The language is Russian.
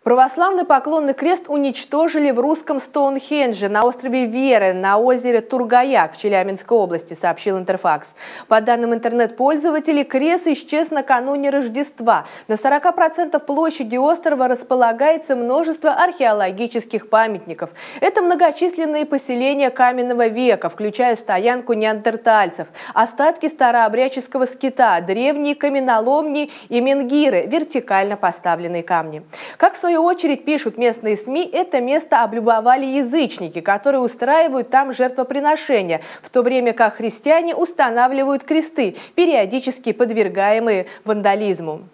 Православный поклонный крест уничтожили в русском Стоунхендже на острове Веры на озере Тургаяк в Челябинской области, сообщил Интерфакс. По данным интернет-пользователей, крест исчез накануне Рождества. На 40% площади острова располагается множество археологических памятников. Это многочисленные поселения каменного века, включая стоянку неандертальцев, остатки старообрядческого скита, древние каменоломни и менгиры, вертикально поставленные камни. Как в свою очередь пишут местные СМИ, это место облюбовали язычники, которые устраивают там жертвоприношения, в то время как христиане устанавливают кресты, периодически подвергаемые вандализму.